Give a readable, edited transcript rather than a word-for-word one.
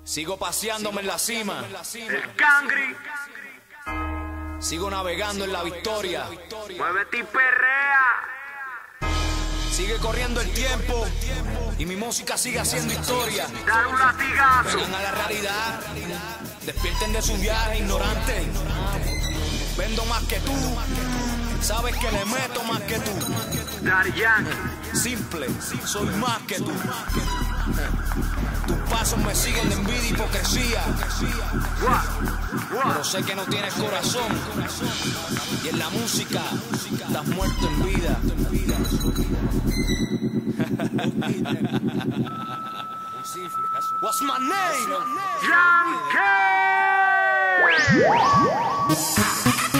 Sigo paseándome en la cima. El Cangri. Sigo navegando en la victoria. Muévete y perrea. Sigue corriendo el tiempo y mi música sigue haciendo historia. Dar un latigazo. Vengan a la realidad. Despierten de su viaje ignorante. Vendo más que tú. Sabes que le meto más que tú. Daddy Yankee. Simple, soy más que tú. Tus pasos me siguen de envidia y hipocresía. Pero sé que no tienes corazón. Y en la música estás muerto en vida. What's my name? Yankee.